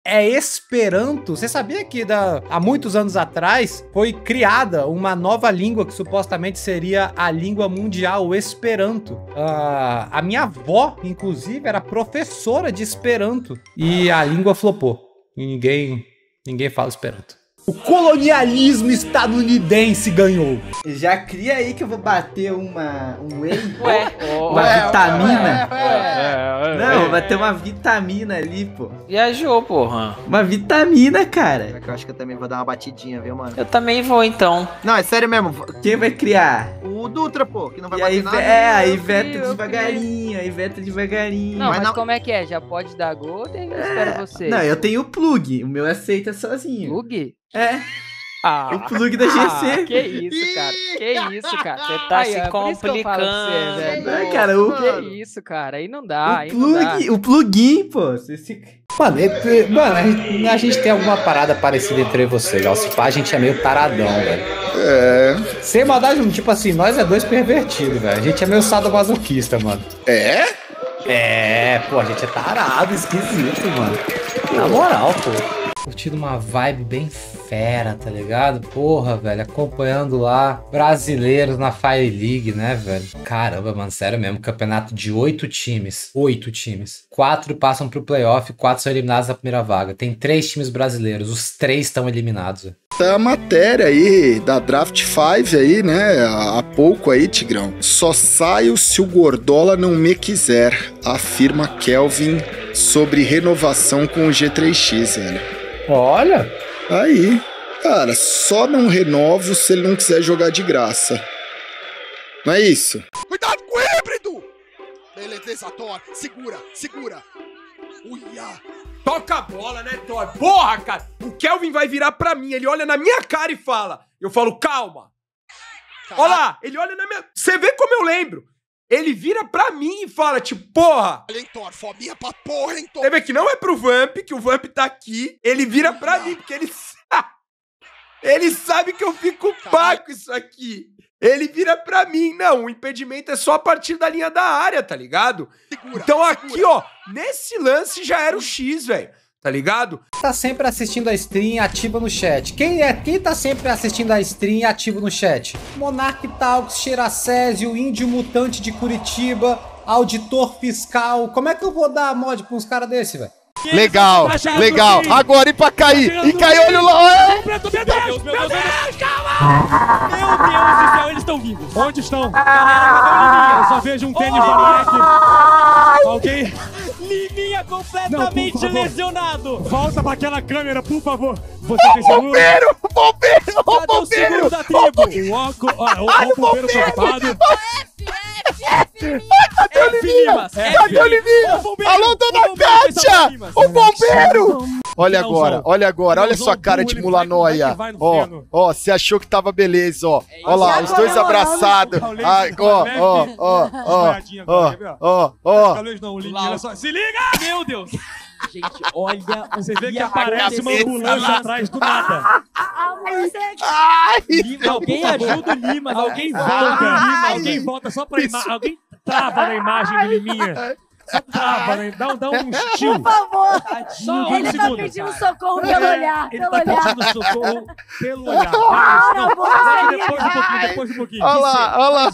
é Esperanto. Você sabia que há muitos anos atrás foi criada uma nova língua que supostamente seria a língua mundial, o Esperanto. A minha avó, inclusive, era professora de Esperanto e a língua flopou. E ninguém fala Esperanto. O colonialismo estadunidense ganhou. Já cria aí que eu vou bater um whey, Ué, vitamina. Não, Vou vai ter uma vitamina ali, pô. Viajou, porra. Uma vitamina, cara. Eu acho que eu também vou dar uma batidinha, viu, mano? Eu também vou, então. Não, é sério mesmo. Quem vai criar? O Dutra, pô, que não vai E bater aí, nada. a Eu Iveta crio. devagarinho, a Iveta devagarinho. Não, mas não- como é que é? Já pode dar gol ou tem que esperar você? Não, eu tenho o plug, o meu aceita sozinho. Plug? É, Ah, o plug da GC. que isso, cara? Que isso, cara? Você tá Aí, se é por isso que eu falo pra você, complicando. velho. É, cara, o, Que isso, cara? Aí não dá, aí o não dá. plug, o plugin, pô. Mano, a gente tem alguma parada parecida entre você, Gal. Se pá, a gente é meio taradão, velho. É. Sem maldade, tipo assim, nós é dois pervertidos, velho. A gente é meio sadomasoquista, mano. É? É, pô, a gente é tarado, esquisito, mano. Na moral, pô. Curtindo uma vibe bem fera, tá ligado? Porra, velho, acompanhando lá brasileiros na Fire League, né, velho? Caramba, mano, sério mesmo, campeonato de 8 times. 8 times. 4 passam pro playoff, 4 são eliminados na primeira vaga. Tem 3 times brasileiros, os 3 estão eliminados, velho. Tá a matéria aí da Draft 5 aí, né? Há pouco aí, Tigrão. Só saio se o Gordola não me quiser, afirma Kelvin sobre renovação com o G3X, velho. Olha, Aí, cara, só não renovo se ele não quiser jogar de graça. Não é isso? Cuidado com o híbrido! Beleza, Thor. Segura, segura. Uia. Toca a bola, né, Thor? Porra, cara! O Kelvin vai virar pra mim, ele olha na minha cara e fala. Eu falo, calma. Olha lá, ele olha na minha... Você vê como eu lembro. Ele vira pra mim e fala, tipo, porra. Olha, hein, Thor. Fominha pra porra, hein, Thor. Você vê que não é pro Vamp, que o Vamp tá aqui. Ele vira pra mim, porque ele sabe. Ele sabe que eu fico pá com isso aqui. Ele vira pra mim. Não, o impedimento é só a partir da linha da área, tá ligado? Segura, Então aqui, segura. ó, nesse lance já era o X, velho. Tá ligado? tá sempre assistindo a stream, ativa no chat. Quem tá sempre assistindo a stream, ativo no chat? Monark Talks, Xeracésio, Índio Mutante de Curitiba, Auditor Fiscal. Como é que eu vou dar mod pra uns caras desse, velho? Legal, legal. Agora e pra cair. E caiu, olha lá. Meu Deus, calma! Meu Deus do céu, eles estão vindo. Onde estão? Eu só vejo um tênis da Nike. Alguém... Liminha completamente lesionado. Volta pra aquela câmera, por favor. Você tem seguro? Bombeiro, bombeiro, Cadê o seguro da tribo? O óculos... O bombeiro preocupado. Cadê o Liminha? Cadê o Liminha? Alô, dona Kátia! O bombeiro! Olha agora, olha agora, olha sua cara de mulanóia. Ó, você achou que tava beleza, ó. Ó lá, os dois abraçados. Ó. Se liga! Meu Deus! Gente, olha. Você vê que aparece uma ambulância atrás do nada. Alguém ajuda o Lima. Alguém volta. Alguém volta só pra imagem. Alguém trava na imagem do Liminha. Só trava, né? Dá um estilo. Por favor. Só Ele tá pedindo socorro pelo olhar. Ele Pelo tá olhar. pedindo socorro pelo olhar. Depois um pouquinho. Olha lá.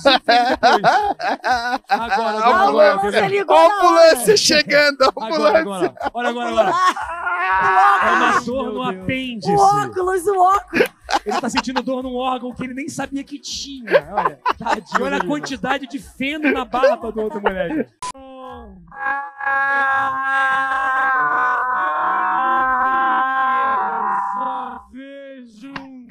Agora. Ó a ambulância chegando, a ambulância. Agora. Olha agora. É uma dor no apêndice. O óculos. Ele tá sentindo dor num órgão que ele nem sabia que tinha. Olha. E olha a quantidade de feno na barba do outro moleque. Só vejo um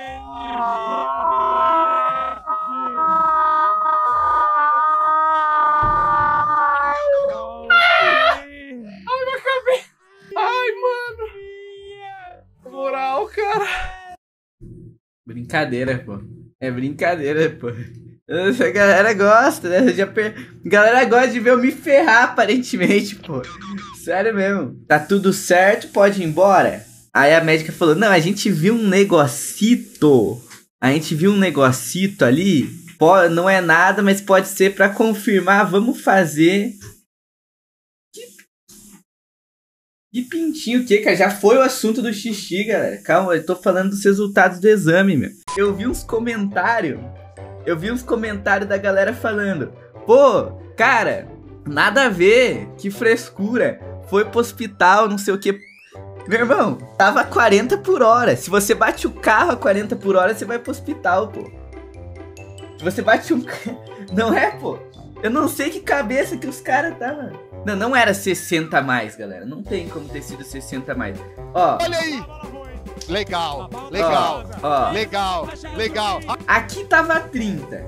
Ai, mano. Moral, cara. Brincadeira, pô. É brincadeira, pô. Essa galera gosta, né? Galera gosta de ver eu me ferrar, aparentemente, pô. Sério mesmo. Tá tudo certo, pode ir embora? Aí a médica falou, não, a gente viu um negocito. A gente viu um negocito ali. Não é nada, mas pode ser pra confirmar. Vamos fazer. Que pintinho o quê, cara? Já foi o assunto do xixi, galera. Calma, eu tô falando dos resultados do exame, meu. Eu vi uns comentários da galera falando: pô, cara, nada a ver, que frescura. Foi pro hospital, não sei o que. Meu irmão, tava 40 por hora. Se você bate o carro a 40 por hora, você vai pro hospital, pô. Se você bate um... Não é, pô? Eu não sei que cabeça que os caras estavam. Não era 60 a mais, galera. Não tem como ter sido 60 a mais. Ó. Olha aí. Legal. Ó. Legal. Aqui tava 30.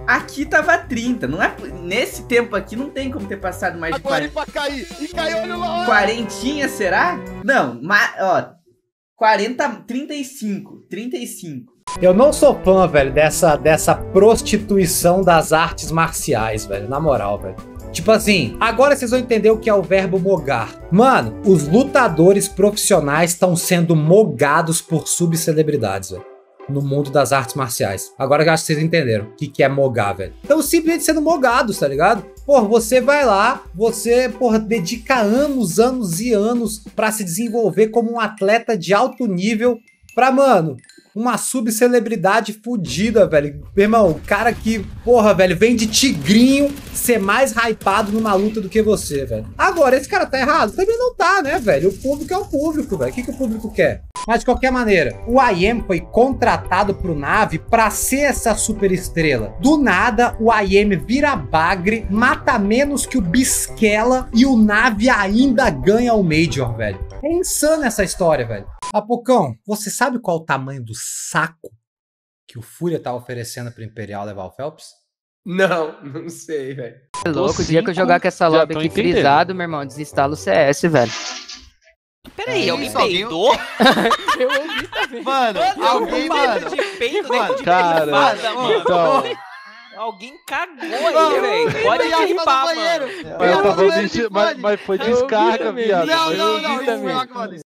Não é... Nesse tempo aqui não tem como ter passado mais de 40. Agora pra cair. E caiu, olha lá. Quarentinha, será? Não, ó. 40, 35. Eu não sou fã, velho, dessa prostituição das artes marciais, velho. Na moral, velho. Tipo assim, agora vocês vão entender o que é o verbo mogar. Mano, os lutadores profissionais estão sendo mogados por subcelebridades, velho. No mundo das artes marciais. Agora eu acho que vocês entenderam o que é mogar, velho. Então simplesmente sendo mogados, tá ligado? Pô, você vai lá, você, porra, dedica anos e anos pra se desenvolver como um atleta de alto nível pra, mano, uma subcelebridade fodida, velho. Meu irmão, o cara que, porra, velho, vem de tigrinho ser mais hypado numa luta do que você, velho. Agora, esse cara tá errado? Também não tá, né, velho? O público é o público, velho. O que o público quer? Mas, de qualquer maneira, o IM foi contratado pro Na'Vi pra ser essa super estrela. Do nada, o IM vira bagre, mata menos que o Bisquela e o Na'Vi ainda ganha o Major, velho. É insana essa história, velho. Apocão, você sabe qual o tamanho do saco que o Fúria tá oferecendo pro Imperial levar o Phelps? Não sei, velho. É louco, o dia que eu jogar com essa lobby aqui frisado, meu irmão, desinstala o CS, velho. Peraí, alguém peidou? Eu ouvi também. Mano, alguém, mano. De peito, nego de Cara, privada, mano. então... Alguém cagou aí, velho. Pode limpar, mano. Mas foi descarga, viado. Não, foi eu que mandei.